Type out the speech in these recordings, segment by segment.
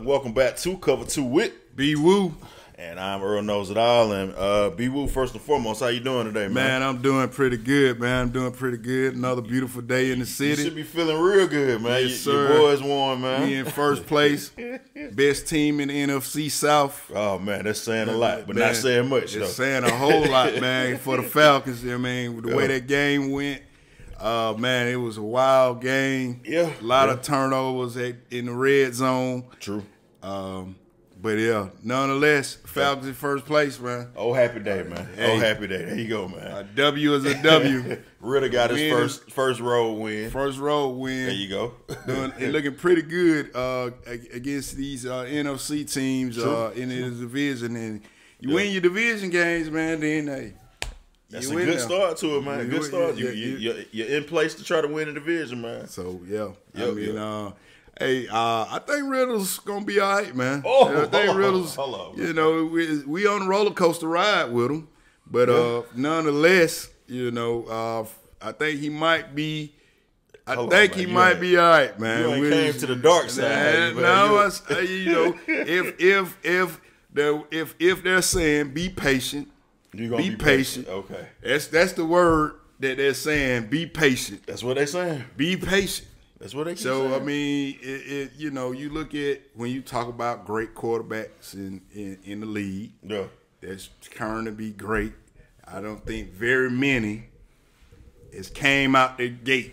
welcome back to Cover 2 with BeeWoo. And I'm Earlknowsitall. And BeeWoo, first and foremost, how you doing today, man? Man, I'm doing pretty good, man. I'm doing pretty good. Another beautiful day in the city. You should be feeling real good, man. Yes, your sir. boys won, man. We in first place. Best team in the NFC South. Oh, man, that's saying a lot, but Man, not saying much, though. It's saying a whole lot, man, for the Falcons. I mean, the way that game went, man, it was a wild game. Yeah. A lot of turnovers in the red zone. True. But yeah, nonetheless, Falcons in first place, man. Oh, happy day, man. Hey. Oh, happy day. There you go, man. A W is a W. Ritter got his first road win. First road win. There you go. And looking pretty good against these NFC teams in the division. And you win your division games, man, then hey. That's a good start to it, man. Good start. You're in place to try to win the division, man. So, yeah. Hey, I think Riddle's gonna be all right, man. Oh, I think Riddle's, hold on. you know, we on a roller coaster ride with him, but nonetheless, you know, I think he might be. He might be all right, man. You ain't came to the dark side. You know, if they're saying be patient, be patient. Okay, that's the word that they're saying. Be patient. That's what they're saying. Be patient. That's what they keep saying. So, I mean, you know, you look at when you talk about great quarterbacks in the league, that's currently be great. I don't think very many has came out the gate.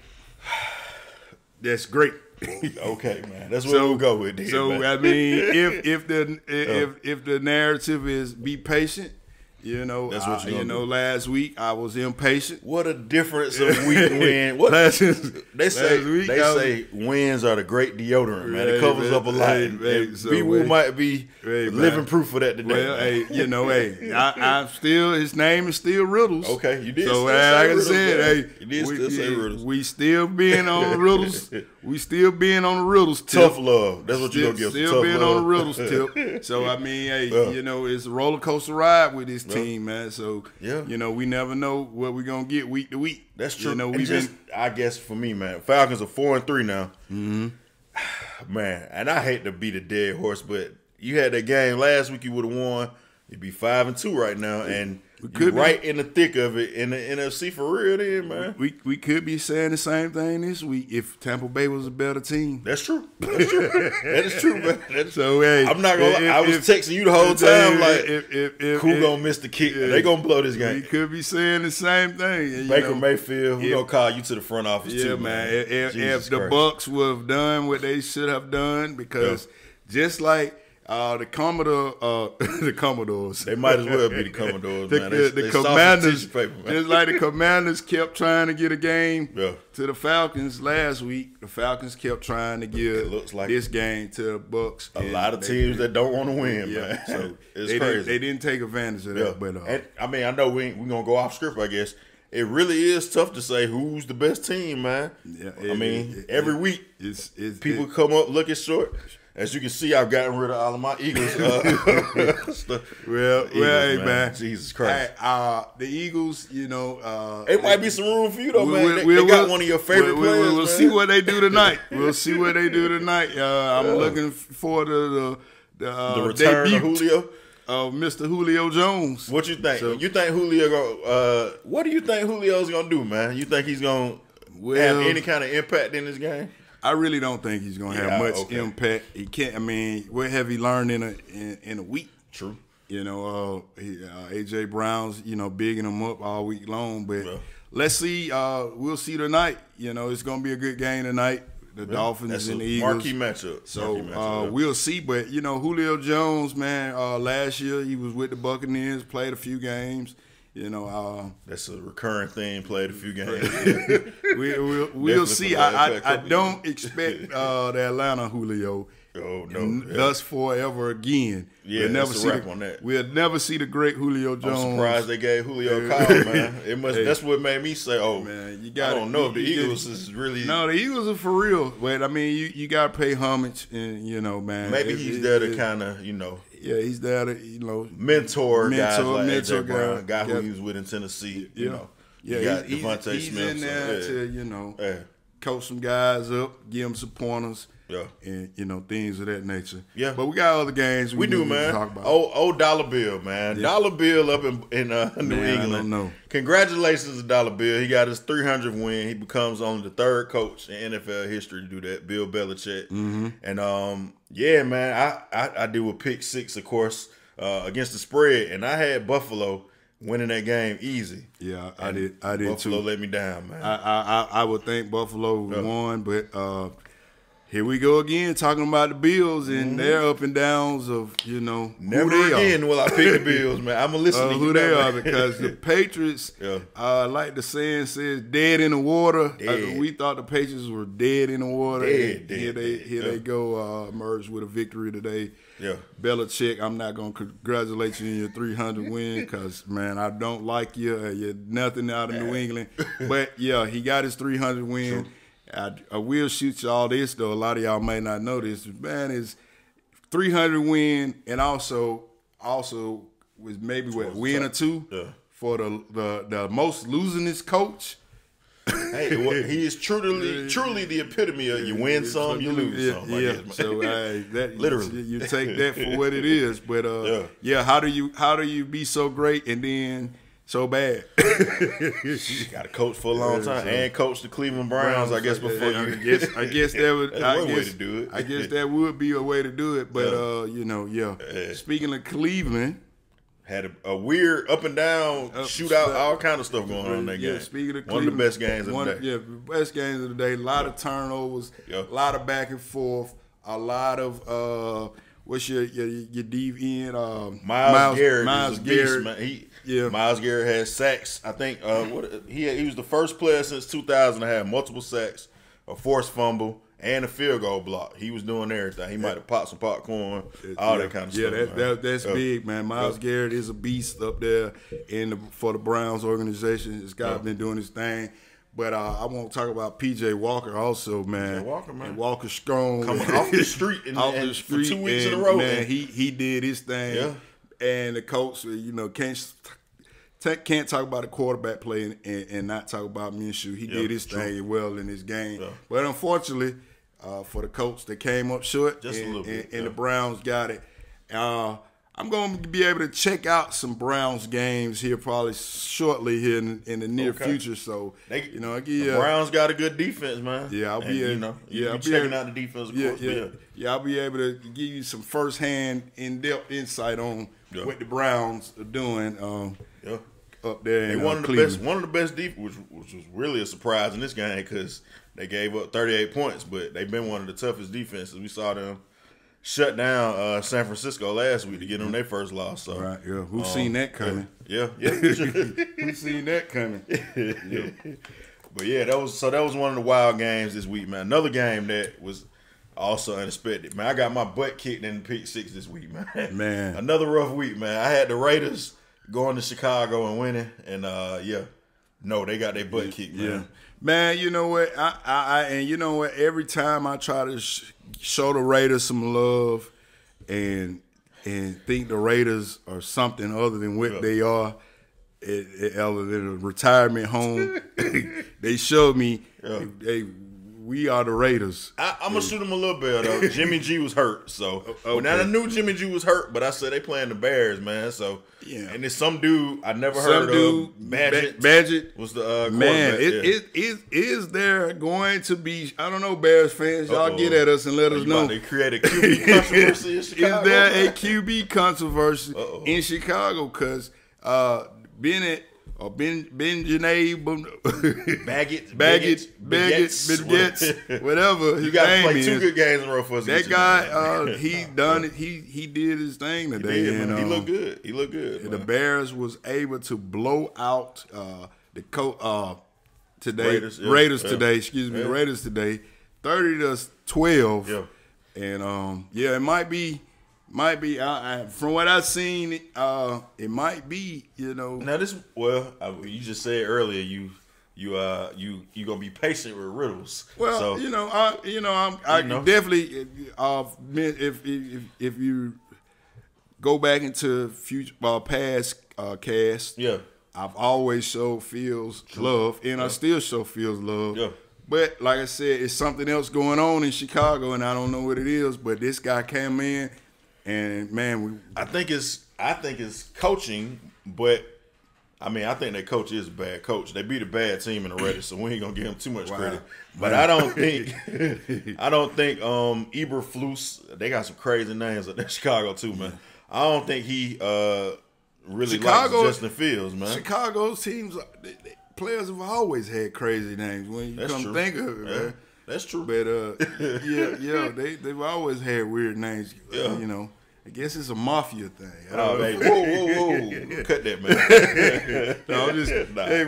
That's great. Okay, man. That's what we'll go with. Then, so, man. I mean, if the narrative is be patient. You know, that's what you know. Last week I was impatient. What a difference of week win. They say wins are the great deodorant, man. It covers up a lot. BeeWoo might be living proof of that today. Well, you know, I'm still, his name is still Riddles. Okay, you did. So like I said, you did still say Riddles. We still being on the Riddles. We still being on the Riddles tip. Tough love. That's what you're gonna give. Still being on the Riddles tip. So I mean, you know, it's a roller coaster ride with this team, man. So you know, we never know what we're gonna get week to week. That's true. You know, I guess for me, man, Falcons are 4-3 now. Mm-hmm. Man, and I hate to be the dead horse, but you had that game last week, you would have won. You'd be 5-2 right now, and you're right in the thick of it in the NFC for real, then, man. We could be saying the same thing this week if Tampa Bay was a better team. That's true. That's true. That is true, man. So hey, I'm not gonna lie. I was texting you the whole time like, who gonna miss the kick? They gonna blow this game. We could be saying the same thing. Baker Mayfield, we gonna call you to the front office too, man. If the Bucks would have done what they should have done, because just like. The Commodores. They might as well be the Commodores, man. The Commanders, just like the Commanders kept trying to get a game to the Falcons last week. The Falcons kept trying to give this game to the Bucks. A lot of teams that don't want to win, man. So it's crazy. They didn't take advantage of that. But and, I mean, I know we're gonna go off script, I guess. It really is tough to say who's the best team, man. Yeah, I mean, every week people come up looking short. As you can see, I've gotten rid of all of my Eagles stuff. Hey, man. Jesus Christ. The Eagles, you know. It might be some room for you, though, man. They got one of your favorite players. We'll see what they do tonight. I'm looking forward to the return of Julio. Mr. Julio Jones. What you think? You think Julio what do you think Julio's going to do, man? You think he's going to have any kind of impact in this game? I really don't think he's gonna have much impact. He can't. I mean, what have he learned in a week? True. You know, AJ Brown's bigging him up all week long. But let's see. We'll see tonight. You know, it's gonna be a good game tonight. The Dolphins and the Eagles. Marquee matchup. So we'll see. But you know, Julio Jones, man. Last year he was with the Buccaneers, played a few games. You know, that's a recurring thing. Played a few games. We'll see. I don't expect the Atlanta Julio. Oh no! Thus forever again. Yeah, we'll never see on that. We'll never see the great Julio Jones. I'm surprised they gave Julio a call, man. It must. That's what made me say, "Oh man, I don't know if the Eagles is really." No, the Eagles are for real. But I mean, you got to pay homage, and man. Maybe he's there to kind of, Yeah, he's there to, mentor guys like AJ Brown, guy who he was with in Tennessee. You got Devontae he's Smith. in there to, coach some guys up, give them some pointers. Yeah. And, things of that nature. Yeah. But we got other games we do, need man. to talk about. Old Dollar Bill, man. Yeah. Dollar Bill up in New England. I don't know. Congratulations to Dollar Bill. He got his 300th win. He becomes only the third coach in NFL history to do that, Bill Belichick. Mm-hmm. And, yeah, man, I do a pick 6, of course, against the spread. And I had Buffalo winning that game easy. Yeah, I did too. Buffalo let me down, man. I would think Buffalo won, but here we go again talking about the Bills and their up and downs of, Never who they again are. will I pick the Bills, man. I'm going to listen to who they are, because the Patriots, like the saying says, dead in the water. We thought the Patriots were dead in the water. Dead. Here they go, emerged with a victory today. Yeah. Belichick, I'm not going to congratulate you on your 300 win because, man, I don't like you. You're nothing out of New England. But, yeah, he got his 300 win. True. I will shoot y'all this, though. A lot of y'all may not know this. Man, is 300 win and also was maybe win or two for the most losingest coach. Hey, he is truly the epitome of you win some, you lose some. Yeah, so that literally you take that for what it is. But how do you be so great and then so bad? Got to coach for a long time and coach the Cleveland Browns. I guess before you. I guess that would. That's one way to do it. I guess that would be a way to do it. But Speaking of Cleveland, had a weird up and down shootout, all kind of stuff going on in that game. Speaking of one of the best games of the day. Yeah, best games of the day. A lot of turnovers, a lot of back and forth, a lot of what's your DN? Miles Garrett. Miles Garrett. Beast, man. Miles Garrett has sacks. I think he was the first player since 2000 to have multiple sacks, a forced fumble, and a field goal block. He was doing everything. He might have popped some popcorn, all that kind of stuff. Yeah, that's big, man. Miles Garrett is a beast up there for the Browns organization. This guy's been doing his thing. But I won't talk about P.J. Walker also, man. And Walker Strong. Coming off the street for 2 weeks in a row. Man, he did his thing. Yeah. And the coach, can't talk about the quarterback play and not talk about Minshew. He did his thing well in this game. Yeah. But unfortunately, for the coach, they came up short. Just a little bit. And the Browns got it. I'm going to be able to check out some Browns games here probably shortly here in the near future. So, the Browns got a good defense, man. Yeah, I'll be checking out the defense, of course. Yeah, I'll be able to give you some firsthand, in-depth insight on what the Browns are doing up there in Cleveland. One of the best defense, which was really a surprise in this game because they gave up 38 points, but they've been one of the toughest defenses. We saw them shut down San Francisco last week to get them their first loss. So, right, yeah. Who's seen that coming? Yeah. Who's seen that coming? Yeah. But yeah, that was one of the wild games this week, man. Another game that was also unexpected, man. I got my butt kicked in pick 6 this week, man. Man, another rough week, man. I had the Raiders going to Chicago and winning, and they got their butt kicked, man. Yeah. Man, you know what? Every time I try to show the Raiders some love and think the Raiders are something other than what they are, other than a retirement home, they showed me we are the Raiders. I'm going to shoot them a little bit, though. Jimmy G was hurt. So, now I knew Jimmy G was hurt, but I said they playing the Bears, man. So, and there's some dude I never heard of. Badgett was the quarterback. Man, is there going to be, I don't know, Bears fans, y'all get at us and let us know. They create a QB controversy in Chicago. Is there a QB controversy in Chicago? Because Bennett or Benjanae Baggett, whatever. You got to play 2 good games in a row for us. That guy, he done it. He did his thing today. He looked good. He looked good. The Bears was able to blow out Raiders today. Excuse me, Raiders today, 30-12. Yeah, and it might be. From what I've seen, it might be. Now this, you just said earlier you gonna be patient with riddles. Well, so, I definitely. If you go back into future past cast, I've always showed Phil's love, and I still show Phil's love. Yeah. But like I said, it's something else going on in Chicago, and I don't know what it is. But this guy came in, and man, I think it's coaching, but I mean, I think that coach is a bad coach. They beat a bad team in the Reddit, so we ain't gonna give him too much credit. But I don't think Eberflus, they got some crazy names at Chicago too, man. I don't think he really likes Justin Fields, man. Chicago's teams, players have always had crazy names when you think of it, man. That's true. But they've always had weird names. You know, I guess it's a mafia thing. Oh, whoa! Cut that, man. No, I'm just hey,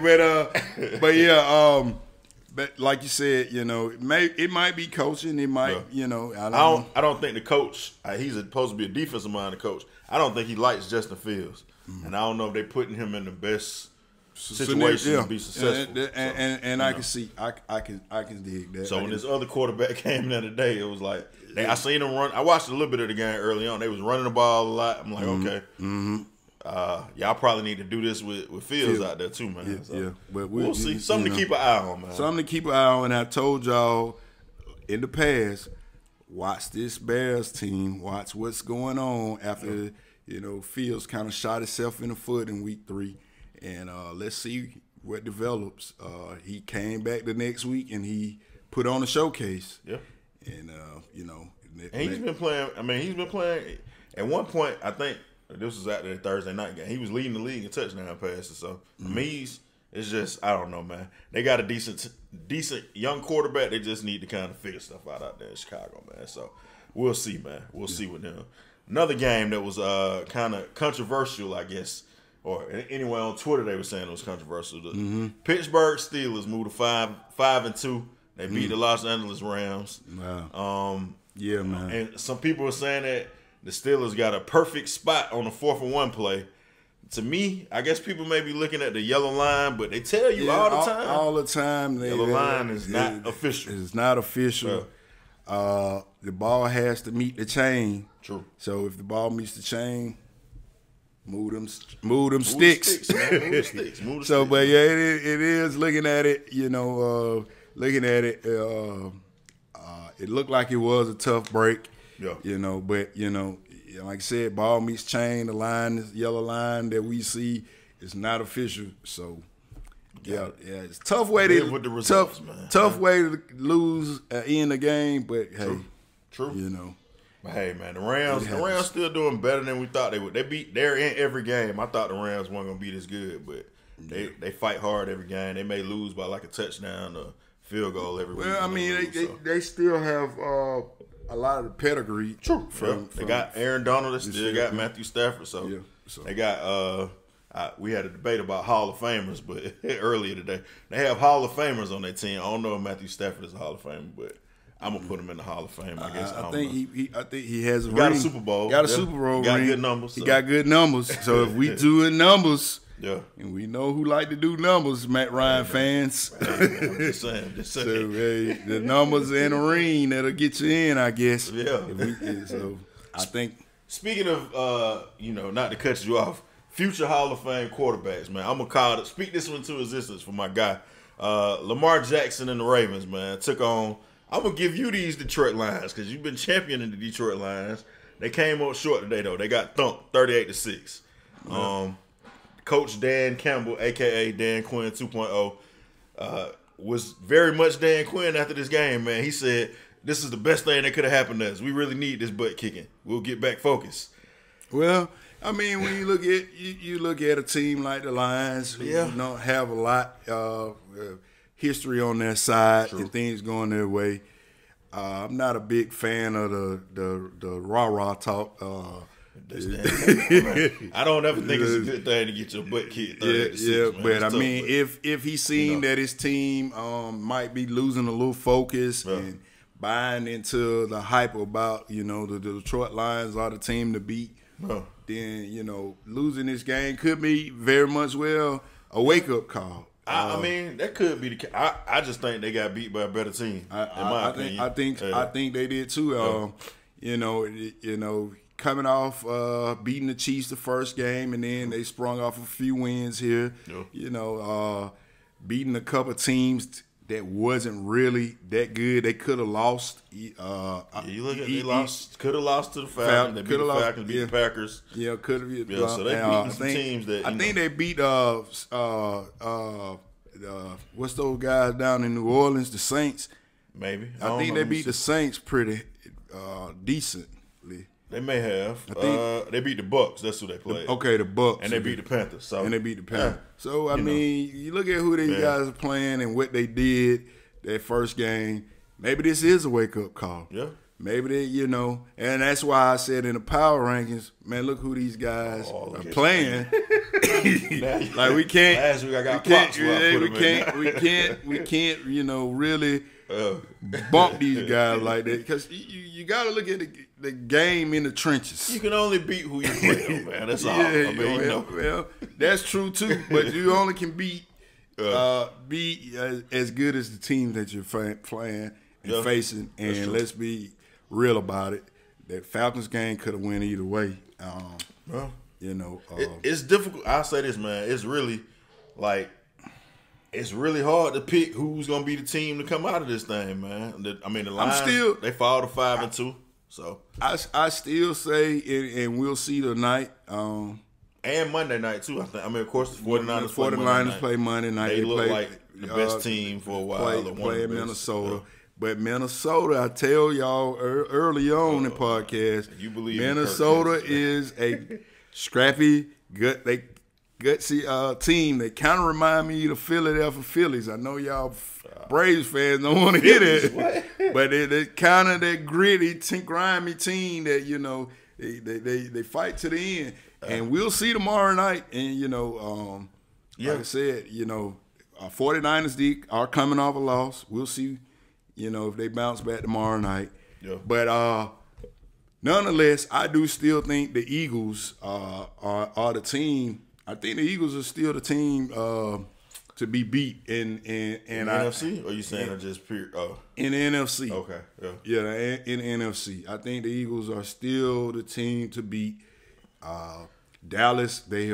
but like you said, you know, it might be coaching. It might, you know, I don't think the coach. He's supposed to be a defensive minded coach. I don't think he likes Justin Fields, and I don't know if they're putting him in the best situation to be successful. And I can see, I can dig that. So when this other quarterback came in the other day, it was like I seen him run. I watched a little bit of the game early on. They was running the ball a lot. I'm like, okay, y'all probably need to do this with Fields out there too, man. But we'll see. Something to keep an eye on, man. Something to keep an eye on. And I told y'all in the past, watch this Bears team. Watch what's going on after Fields kind of shot himself in the foot in week 3. And let's see what develops. He came back the next week and he put on a showcase. Yeah. And and he's been playing. I mean, he's been playing. At one point, I think this was after the Thursday night game. He was leading the league in touchdown passes. So I mean, it's just I don't know, man. They got a decent young quarterback. They just need to kind of figure stuff out there in Chicago, man. So we'll see, man. We'll see with them. Another game that was kind of controversial, I guess. Or anyway, on Twitter they were saying it was controversial. The Pittsburgh Steelers moved to 5-2. They beat the Los Angeles Rams. Wow. Yeah, man. And some people were saying that the Steelers got a perfect spot on the 4th and 1 play. To me, I guess people may be looking at the yellow line, but they tell you all the time. All the time. The yellow line is not official. It's not official. The ball has to meet the chain. True. So if the ball meets the chain, move them sticks. So, but yeah, it is looking at it. It looked like it was a tough break. Yeah. But like I said, ball meets chain. The line, this yellow line that we see, is not official. So, yeah, it's a tough way tough way to lose in the game. But hey, true. But hey, man, the Rams still doing better than we thought they would. They're in every game. I thought the Rams weren't gonna be this good, but they fight hard every game. They may lose by like a touchdown or field goal every week. Well, I mean, they still have a lot of the pedigree. True. They got Aaron Donald. They still got Matthew Stafford. So they got. We had a debate about Hall of Famers, but earlier today they have Hall of Famers on their team. I don't know if Matthew Stafford is a Hall of Famer, but I'm gonna put him in the Hall of Fame. I guess. I think he has a got a Super Bowl. Got a Super Bowl. Got good numbers. He got good numbers. So if we doing numbers, and we know who like to do numbers, Matt Ryan fans. I'm just saying. So the numbers in the ring that'll get you in, I guess. Yeah. So I think. Speaking of, not to cut you off, future Hall of Fame quarterbacks, man. I'm gonna speak this one into existence for my guy, Lamar Jackson and the Ravens, man. Took on. I'm going to give you these Detroit Lions because you've been championing the Detroit Lions. They came up short today, though. They got thumped 38-6. Coach Dan Campbell, a.k.a. Dan Quinn 2.0, was very much Dan Quinn after this game, man. He said, this is the best thing that could have happened to us. We really need this butt kicking. We'll get back focused. Well, I mean, when you look at a team like the Lions, who don't have a lot history on their side and things going their way. I'm not a big fan of the rah-rah talk. I don't ever think it's a good thing to get your butt kicked. But I mean, if he's seen that his team might be losing a little focus and buying into the hype about the Detroit Lions are the team to beat, then losing this game could be very much a wake-up call. I mean, that could be the case. I just think they got beat by a better team. I think they did too. Coming off beating the Chiefs the first game, and then they sprung off a few wins here. Beating a couple teams that wasn't really that good. They could have lost. You look at could have lost to the Falcons. They beat the Falcons, beat the Packers. Yeah, could have. Yeah, so they beat some teams that I think they beat what's those guys down in New Orleans, the Saints. Maybe I think they beat the Saints pretty decently. They may have. They beat the Bucks. That's who they played. The Bucks. And they beat the Panthers. So So I mean, you look at who these guys are playing and what they did that first game. Maybe this is a wake up call. Yeah. Maybe they, and that's why I said in the power rankings, man, look who these guys are playing. Like we can't. Last week I got clocks. We can't, really bump these guys like that because you got to look at the game in the trenches. You can only beat who you play, man. That's all. Well, that's true too. But you only can be as good as the teams that you're playing and facing. And let's be real about it. That Falcons game could have went either way. It's difficult. I'll say this, man. It's really hard to pick who's gonna be the team to come out of this thing, man. The Lions, they fall to 5-2. So I still say, and we'll see tonight. And Monday night too. I think. Of course, the 49ers play Monday night. They look like the best team for a while. Play in Minnesota. But Minnesota, I tell y'all early on in the podcast, you believe Minnesota is a scrappy, gutsy team that kind of remind me of the Philadelphia Phillies. I know y'all Braves fans don't want to hear that, but they're kind of that gritty, grimy team that they fight to the end. And we'll see tomorrow night. And like I said, 49ers are coming off a loss. We'll see. If they bounce back tomorrow night. Yeah. But nonetheless, I do still think the Eagles are the team. I think the Eagles are still the team to be beat in NFC. Or are you saying just pure? In the NFC? Okay. Yeah, in the NFC, I think the Eagles are still the team to beat. Dallas, the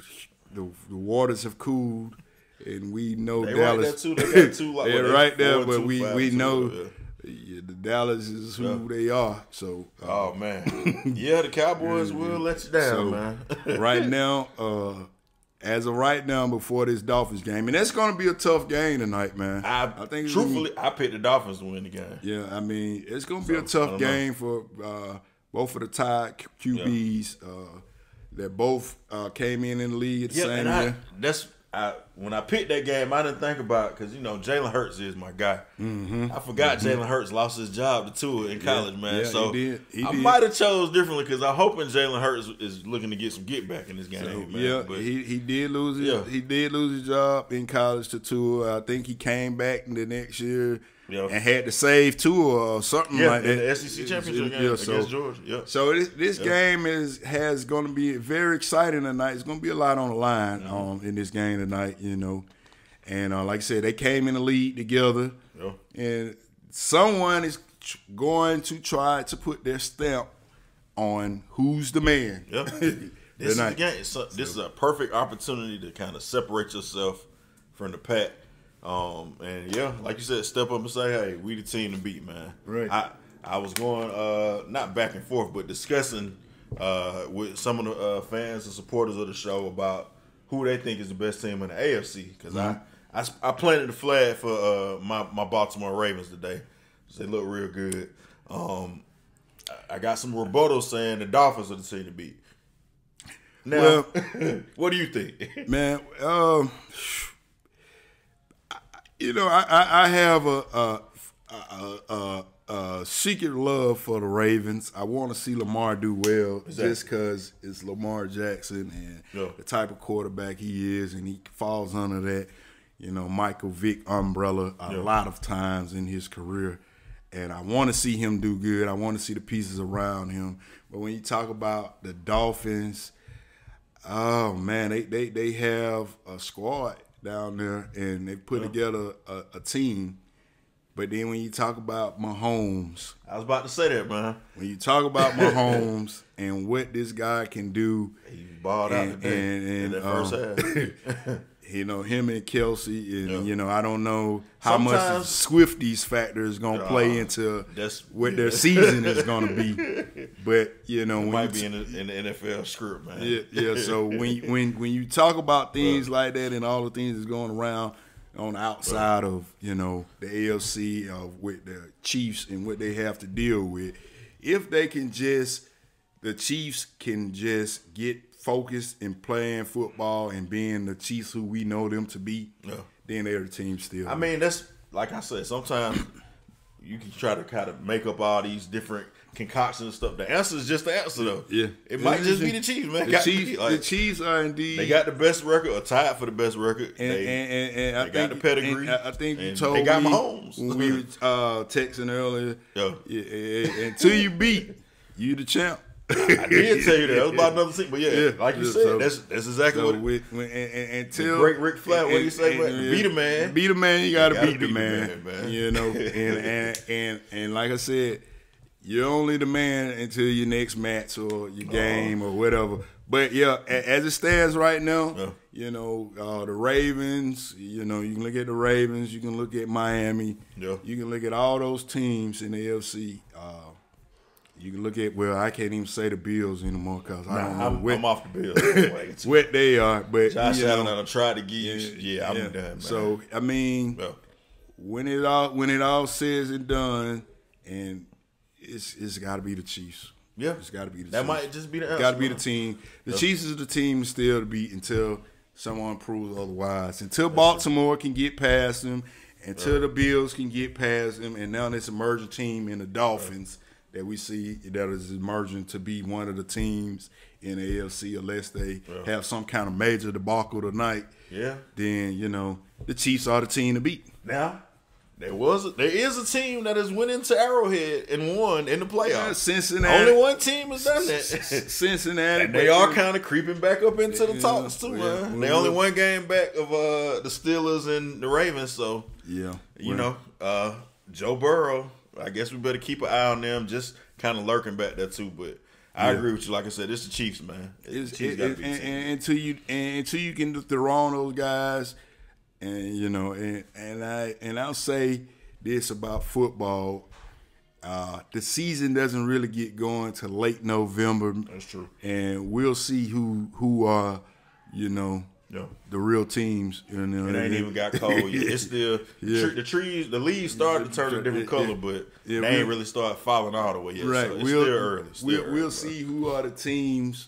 waters have cooled. And we know Dallas. Right there too. They got two. They're right there, but we know the Dallas is who they are. So, man, the Cowboys will let you down, man. Right now, as of right now, before this Dolphins game, and that's going to be a tough game tonight, man. I think truthfully, I picked the Dolphins to win the game. Yeah, it's going to be a tough game for both of the tied QBs that both came in the league at the same year. When I picked that game, I didn't think about because Jalen Hurts is my guy. Mm-hmm. I forgot Jalen Hurts lost his job to Tua in college, man. Yeah, so he did. I might have chose differently because I'm hoping Jalen Hurts is looking to get some get back in this game. So, man. But he did lose his job in college to Tua. I think he came back in the next year. And had to save Tua or something like that. In the SEC championship game against Georgia. Yeah. So this game has going to be very exciting tonight. It's going to be a lot on the line in this game tonight, And like I said, they came in the lead together. Yeah. And someone is going to try to put their stamp on who's the man. Yeah. This is the game. This is a perfect opportunity to kind of separate yourself from the pack. And like you said, step up and say, hey, we the team to beat, man. Right. I was going not back and forth, but discussing with some of the fans and supporters of the show about who they think is the best team in the AFC. Because I planted the flag for my Baltimore Ravens today. They look real good. I got some rebuttals saying the Dolphins are the team to beat. Now, what do you think? Man, I have a secret love for the Ravens. I want to see Lamar do well just because it's Lamar Jackson and the type of quarterback he is, and he falls under that, Michael Vick umbrella a lot of times in his career. And I want to see him do good. I want to see the pieces around him. But when you talk about the Dolphins, oh man, they have a squad down there, and they put together a team. But then when you talk about Mahomes, I was about to say that, man. When you talk about Mahomes and what this guy can do, he balled out today in that first half. him and Kelsey, and I don't know how much the Swifties factor is gonna play into what their season is gonna be. But it might be in the NFL script, man. Yeah. So when you talk about things like that and all the things that's going around on the outside of the AFC with the Chiefs and what they have to deal with, if they can the Chiefs can just get focused in playing football and being the Chiefs who we know them to be, then they're the team still. I mean, that's like I said, sometimes you can try to kind of make up all these different concoctions and stuff. The answer is just the answer, though. Yeah. It might just be the Chiefs, man. The Chiefs are indeed. They got the best record, or tied for the best record. And I got the pedigree. I think you told they got me Mahomes. when we were texting earlier. Until you beat, you the champ. I did tell you that. It was about another team. But like you said, that's exactly what until great Rick Flair, what do you say, man? Be the man. Be the man, you gotta beat the man. Man. And like I said, you're only the man until your next match or your game or whatever. But as it stands right now, the Ravens, you can look at the Ravens, you can look at Miami, you can look at all those teams in the AFC. You can look at, I can't even say the Bills anymore because I don't know I'm off the Bills. what they are. But Josh Allen tried to give you. I'm done, man. So I mean, when it all says and done, and it's got to be the Chiefs. Yeah, it's got to be the that Chiefs. might just be the answer. Got to be the team. The Chiefs is the team still to beat until someone proves otherwise. Until Baltimore can get past them, until the Bills can get past them, and now this emerging team in the Dolphins. That we see that is emerging to be one of the teams in the AFC unless they have some kind of major debacle tonight. Yeah. Then, the Chiefs are the team to beat. Now, there is a team that has went into Arrowhead and won in the playoffs. Yeah, Cincinnati. Only one team has done that. Cincinnati. And they are kind of creeping back up into the talks too, man. They only one game back of the Steelers and the Ravens, so Joe Burrow. I guess we better keep an eye on them, just kind of lurking back there too. But I agree with you. Like I said, it's the Chiefs, man. Until you can throw on those guys, and I'll say this about football: the season doesn't really get going till late November. That's true, and we'll see who are the real teams. It ain't even got cold yet. It's still the leaves started to turn a different color, but they ain't really started falling all the way yet. Right, so it's still early. We'll see who are the teams.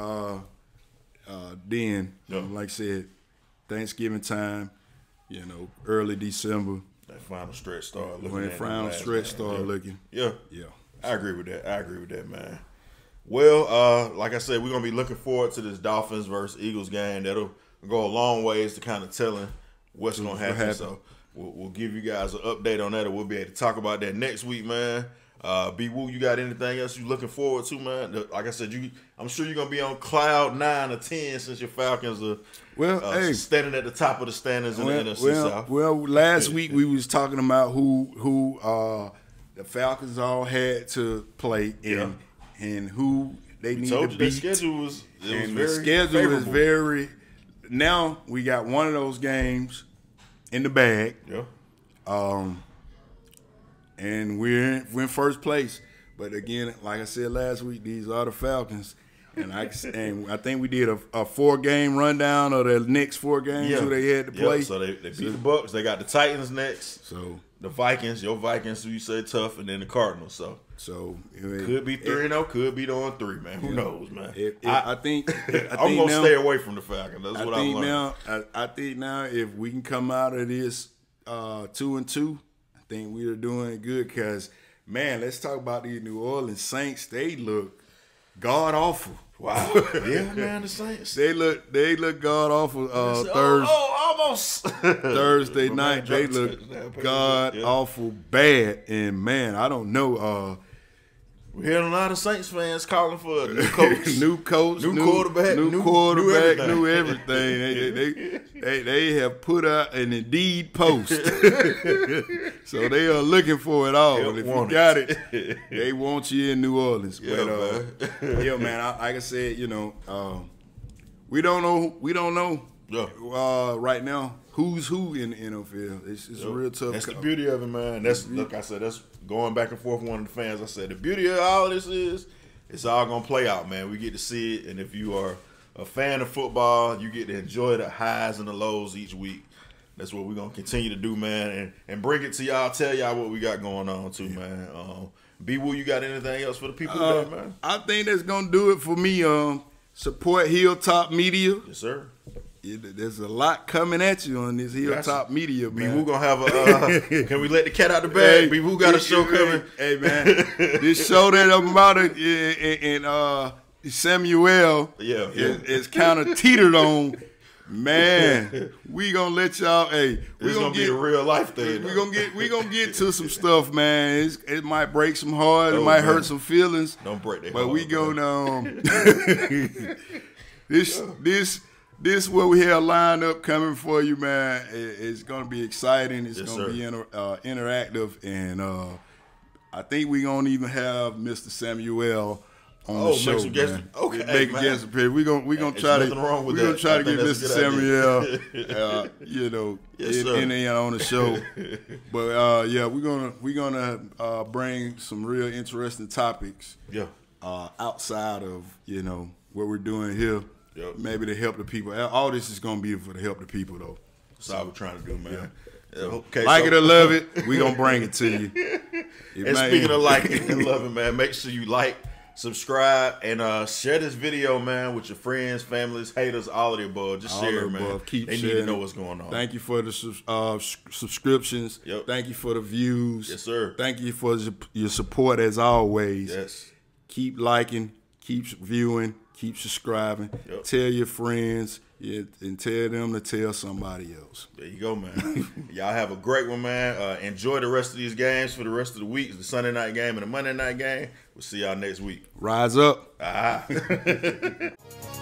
Then, like I said, Thanksgiving time. Early December. That final stretch started looking. When the final stretch started looking. Yeah. I agree with that, man. Well, like I said, we're gonna be looking forward to this Dolphins versus Eagles game. That'll go a long ways to kind of telling what's gonna happen. So we'll give you guys an update on that, and we'll be able to talk about that next week, man. BeeWoo, you got anything else you looking forward to, man? Like I said, I'm sure you're gonna be on cloud 9 or 10 since your Falcons are standing at the top of the standings in the NFC South. Well, last week we was talking about who the Falcons all had to play and who they need to beat. The schedule was very. Now we got one of those games in the bag. Yeah. And we're in first place. But again, like I said last week, these are the Falcons. And I think we did a 4-game rundown of the next 4 games who they had to play. So they beat the Bucks. They got the Titans next. So the Vikings, your Vikings, who you say tough, and then the Cardinals. So could be 3-0, could be 0-3, man. Who knows, man? I think I'm gonna stay away from the Falcons. That's what I'm learning. I think now if we can come out of this 2-2, I think we are doing good. Because man, let's talk about these New Orleans Saints. They look god awful. Wow. Yeah, man, the Saints. They look god awful. Thursday night. They look god awful bad. And man, I don't know. We're hearing a lot of Saints fans calling for a new coach, new quarterback, new everything. They have put out an Indeed post, so they are looking for it all. And if you got it, they want you in New Orleans. Yeah, man. Like I said, we don't know right now, who's who in the NFL. It's a real tough. That's the beauty of it, man. That's like I said. That's going back and forth with one of the fans. I said the beauty of all this is it's all gonna play out, man. We get to see it, and if you are a fan of football, you get to enjoy the highs and the lows each week. That's what we're gonna continue to do, man, and bring it to y'all. Tell y'all what we got going on too, man. BeeWoo, you got anything else for the people today, man? I think that's gonna do it for me. Support Hilltop Media. Yes, sir. There's a lot coming at you on this Hilltop Media, man. BeeWoo gonna have a. Can we let the cat out the bag? Hey, BeeWoo got a show coming. Hey, man, this show that I'm about in Samuel, is kind of teetered on. Man, we gonna let y'all. Hey, we gonna be a real life thing. We gonna get to some stuff, man. It might break some hearts. It might hurt some feelings. Don't break that. But we gonna this what we have lined up coming for you, man. It's gonna be exciting. It's gonna be interactive, and I think we gonna even have Mr. Samuel on the show. Make some guest appearance. We gonna try to get Mr. Samuel, in on the show. But we're gonna bring some real interesting topics. Outside of what we're doing here. Yep. Maybe to help the people. All this is gonna be for to help the people, though. That's all we're trying to do, man. Okay, it or love it, we gonna bring it to you. And speaking of liking and loving, man, make sure you like, subscribe, and share this video, man, with your friends, families, haters, all of the above. Just share it, man. They need to know what's going on. Thank you for the subscriptions. Yep. Thank you for the views. Yes, sir. Thank you for your support as always. Yes. Keep liking, keep viewing. Keep subscribing. Yep. Tell your friends and tell them to tell somebody else. There you go, man. Y'all have a great one, man. Enjoy the rest of these games for the rest of the week. The Sunday night game and the Monday night game. We'll see y'all next week. Rise up.